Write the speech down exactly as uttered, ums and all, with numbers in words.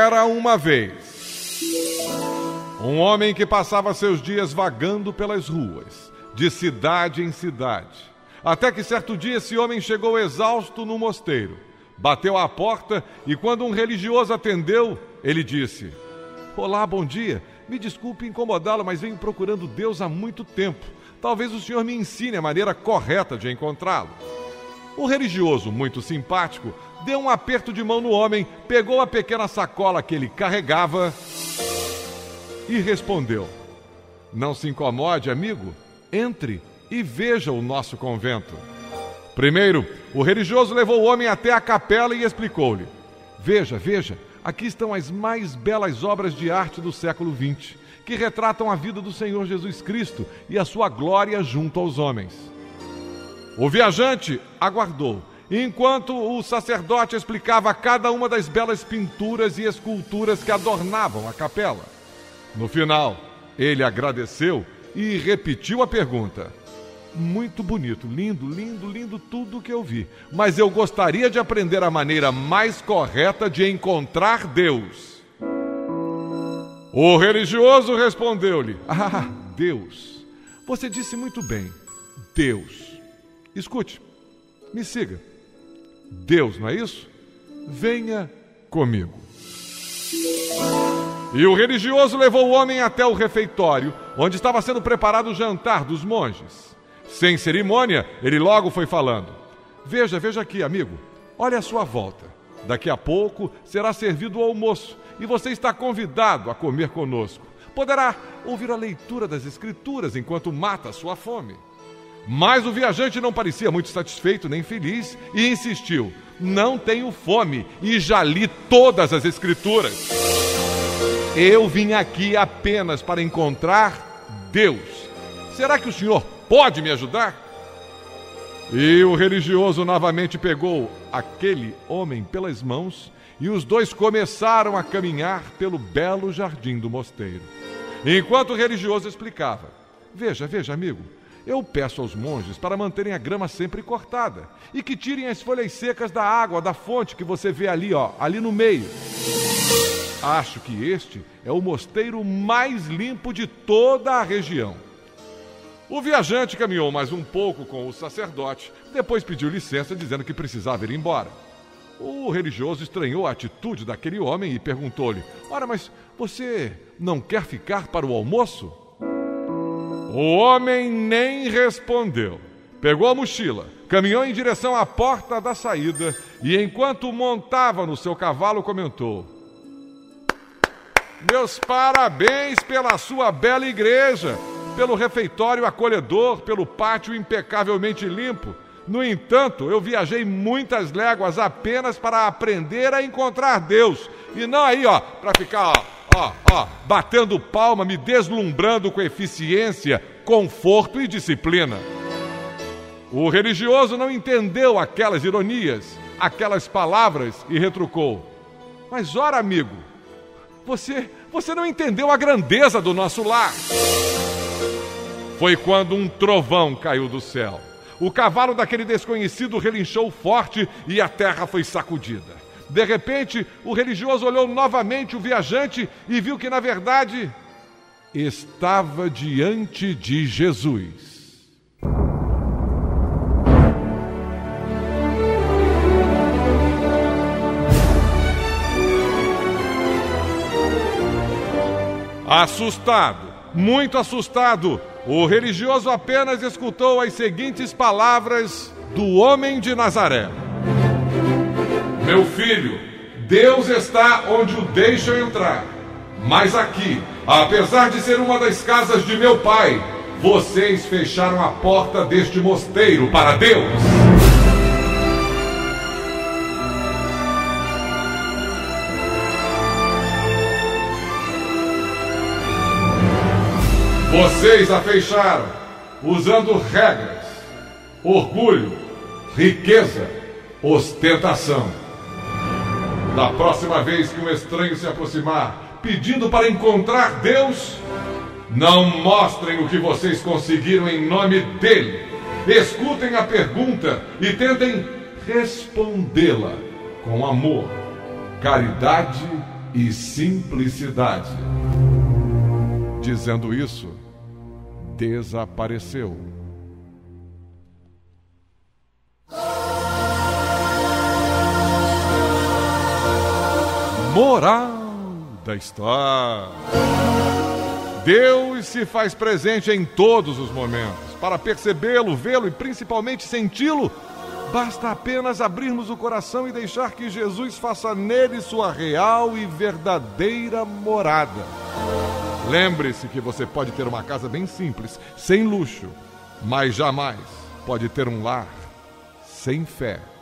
Era uma vez um homem que passava seus dias vagando pelas ruas, de cidade em cidade, até que certo dia esse homem chegou exausto no mosteiro. Bateu à porta e quando um religioso atendeu, ele disse: "Olá, bom dia. Me desculpe incomodá-lo, mas venho procurando Deus há muito tempo. Talvez o senhor me ensine a maneira correta de encontrá-lo." O religioso, muito simpático, deu um aperto de mão no homem, pegou a pequena sacola que ele carregava e respondeu: "Não se incomode, amigo. Entre e veja o nosso convento." Primeiro, o religioso levou o homem até a capela e explicou-lhe: Veja, veja, aqui estão as mais belas obras de arte do século vinte, que retratam a vida do Senhor Jesus Cristo e a sua glória junto aos homens." O viajante aguardou, enquanto o sacerdote explicava cada uma das belas pinturas e esculturas que adornavam a capela. No final, ele agradeceu e repetiu a pergunta: "Muito bonito, lindo, lindo, lindo tudo que eu vi, mas eu gostaria de aprender a maneira mais correta de encontrar Deus." O religioso respondeu-lhe: "Ah, Deus. Você disse muito bem, Deus. Escute, me siga. Deus, não é isso? Venha comigo." E o religioso levou o homem até o refeitório, onde estava sendo preparado o jantar dos monges. Sem cerimônia, ele logo foi falando: "Veja, veja aqui, amigo. Olha à sua volta. Daqui a pouco será servido o almoço e você está convidado a comer conosco. Poderá ouvir a leitura das Escrituras enquanto mata a sua fome." Mas o viajante não parecia muito satisfeito nem feliz e insistiu: "Não tenho fome e já li todas as Escrituras. Eu vim aqui apenas para encontrar Deus. Será que o senhor pode me ajudar?" E o religioso novamente pegou aquele homem pelas mãos e os dois começaram a caminhar pelo belo jardim do mosteiro. Enquanto o religioso explicava: "Veja, veja, amigo. Eu peço aos monges para manterem a grama sempre cortada e que tirem as folhas secas da água da fonte que você vê ali, ó, ali no meio. Acho que este é o mosteiro mais limpo de toda a região." O viajante caminhou mais um pouco com o sacerdote, depois pediu licença dizendo que precisava ir embora. O religioso estranhou a atitude daquele homem e perguntou-lhe: "Ora, mas você não quer ficar para o almoço?" O homem nem respondeu. Pegou a mochila, caminhou em direção à porta da saída e, enquanto montava no seu cavalo, comentou: "Meus parabéns pela sua bela igreja, pelo refeitório acolhedor, pelo pátio impecavelmente limpo. No entanto, eu viajei muitas léguas apenas para aprender a encontrar Deus, e não aí, ó, para ficar, ó, ó, ó, batendo palma, me deslumbrando com eficiência, conforto e disciplina." O religioso não entendeu aquelas ironias, aquelas palavras e retrucou: "Mas ora, amigo, você, você não entendeu a grandeza do nosso lar." Foi quando um trovão caiu do céu. O cavalo daquele desconhecido relinchou forte e a terra foi sacudida. De repente, o religioso olhou novamente o viajante e viu que, na verdade, estava diante de Jesus. Assustado, muito assustado, o religioso apenas escutou as seguintes palavras do homem de Nazaré: "Meu filho, Deus está onde o deixam entrar. Mas aqui, apesar de ser uma das casas de meu pai, vocês fecharam a porta deste mosteiro para Deus." Vocês a fecharam usando regras, orgulho, riqueza, ostentação. Da próxima vez que um estranho se aproximar pedindo para encontrar Deus, não mostrem o que vocês conseguiram em nome dele. Escutem a pergunta e tentem respondê-la com amor, caridade e simplicidade. Dizendo isso, desapareceu. Moral da história: Deus se faz presente em todos os momentos. Para percebê-lo, vê-lo e principalmente senti-lo, basta apenas abrirmos o coração e deixar que Jesus faça nele sua real e verdadeira morada. Lembre-se que você pode ter uma casa bem simples, sem luxo, mas jamais pode ter um lar sem fé.